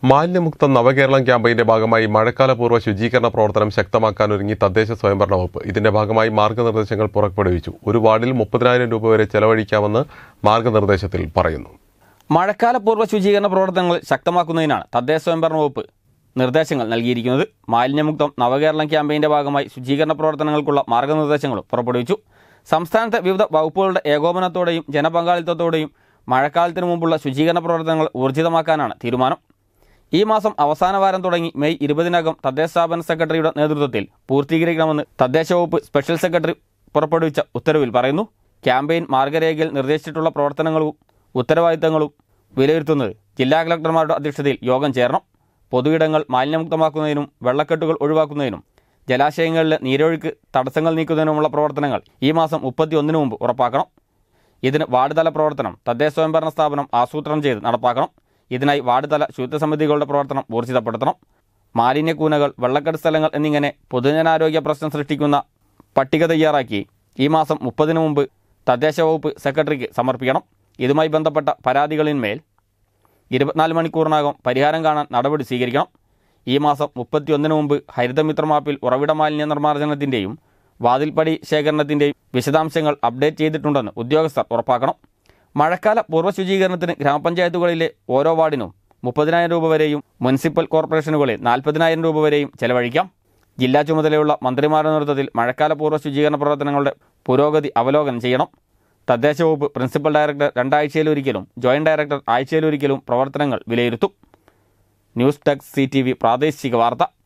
മാലിന്യമുക്ത നവകേരളം ക്യാമ്പയിന്റെ ഭാഗമായി മഴക്കാലപൂർവ്വ ശുചീകരണ പ്രവർത്തനം ശക്തമാക്കാനൊരുങ്ങി തദ്ദേശ സ്വയംഭരണ വകുപ്പ്. ഇതിന്റെ ഭാഗമായി മാർഗനിർദ്ദേശങ്ങൾ പുറപ്പെടുവിച്ചു. ഒരു വാർഡിൽ 30,000 രൂപ വരെ ചെലവഴിക്കാമെന്ന് മാർഗനിർദ്ദേശത്തിൽ പറയുന്നു. മഴക്കാലപൂർവ്വ ശുചീകരണ പ്രവർത്തനങ്ങൾ ശക്തമാക്കുന്നതിനാണ് തദ്ദേശ സ്വയംഭരണ വകുപ്പ് നിർദ്ദേശങ്ങൾ നൽകിയിരിക്കുന്നത്. മാലിന്യമുക്തം നവകേരളം ക്യാമ്പയിന്റെ ഭാഗമായി ശുചീകരണ പ്രവർത്തനങ്ങൾക്കുള്ള മാർഗനിർദ്ദേശങ്ങളും പുറപ്പെടുവിച്ചു. സംസ്ഥാനത്തെ വിവിധ വകുപ്പുകളുടെ ഏകോപനത്തോടെയും ജനപങ്കാളിത്തത്തോടെയും മഴക്കാലത്തിനു മുമ്പുള്ള ശുചീകരണ പ്രവർത്തനങ്ങൾ ഊർജിതമാക്കാനാണ് തീരുമാനം. ഈ മാസം അവസാന വാരം തുടങ്ങി മെയ് 20-നകം തദ്ദേശ സ്ഥാപന സെക്രട്ടറിയുടെ നേതൃത്വത്തിൽ പൂർത്തീകരിക്കണമെന്ന് തദ്ദേശ വകുപ്പ് സ്പെഷ്യൽ സെക്രട്ടറി പുറപ്പെടുവിച്ച ഉത്തരവിൽ പറയുന്നു. ക്യാമ്പയിൻ മാർഗരേഖയിൽ നിർദ്ദേശിച്ചിട്ടുള്ള പ്രവർത്തനങ്ങളും ഉത്തരവാദിത്തങ്ങളും വിലയിരുത്തുന്നത് ജില്ലാ കളക്ടർമാരുടെ അധ്യക്ഷതയിൽ യോഗം ചേരണം. പൊതുയിടങ്ങൾ മാലിന്യമുക്തമാക്കുന്നതിനും വെള്ളക്കെട്ടുകൾ ഒഴിവാക്കുന്നതിനും ജലാശയങ്ങളിലെ നീരൊഴുക്ക് തടസ്സങ്ങൾ നീക്കുന്നതിനുമുള്ള പ്രവർത്തനങ്ങൾ ഈ മാസം 31 മുമ്പ് ഉറപ്പാക്കണം. ഇതിന് വാർഡ് തല പ്രവർത്തനം തദ്ദേശ സ്വയംഭരണ സ്ഥാപനം ആസൂത്രണം ചെയ്ത് നടപ്പാക്കണം. ഇതിനായി വാർഡ് തല ശുചിത്വസമിതികളുടെ പ്രവർത്തനം ഊർജിതപ്പെടുത്തണം. മാലിന്യക്കൂനകൾ, വെള്ളക്കെട്ട് സ്ഥലങ്ങൾ എന്നിങ്ങനെ പൊതുജനാരോഗ്യ പ്രശ്നം സൃഷ്ടിക്കുന്ന പട്ടിക തയ്യാറാക്കി ഈ മാസം 30 മുമ്പ് തദ്ദേശ വകുപ്പ് സെക്രട്ടറിക്ക് സമർപ്പിക്കണം. ഇതുമായി ബന്ധപ്പെട്ട പരാതികളിന്മേൽ 24 മണിക്കൂറിനകം പരിഹാരം കാണാൻ നടപടി സ്വീകരിക്കണം. ഈ മാസം 31 മുമ്പ് ഹരിതമിത്ര മാപ്പിൽ ഉറവിട മാലിന്യ നിർമ്മാർജ്ജനത്തിൻ്റെയും വാതിൽപ്പടി ശേഖരണത്തിൻ്റെയും വിശദാംശങ്ങൾ അപ്ഡേറ്റ് ചെയ്തിട്ടുണ്ടെന്ന് ഉദ്യോഗസ്ഥർ ഉറപ്പാക്കണം. മഴക്കാല പൂർവ്വ ശുചീകരണത്തിന് ഗ്രാമപഞ്ചായത്തുകളിലെ ഓരോ വാർഡിനും 30,000 രൂപ വരെയും മുനിസിപ്പൽ കോർപ്പറേഷനുകളിൽ 40,000 രൂപ വരെയും ചെലവഴിക്കാം. ജില്ലാ ചുമതലയുള്ള മന്ത്രിമാരുടെ നേതൃത്വത്തിൽ മഴക്കാല പൂർവ്വ ശുചീകരണ പ്രവർത്തനങ്ങളുടെ പുരോഗതി അവലോകനം ചെയ്യണം. തദ്ദേശ വകുപ്പ് പ്രിൻസിപ്പൽ ഡയറക്ടർ 2 ആഴ്ചയിലൊരിക്കലും ജോയിന്റ് ഡയറക്ടർ ആഴ്ചയിലൊരിക്കലും പ്രവർത്തനങ്ങൾ വിലയിരുത്തും. ന്യൂസ് ഡെസ്ക് CTV പ്രാദേശിക വാർത്ത.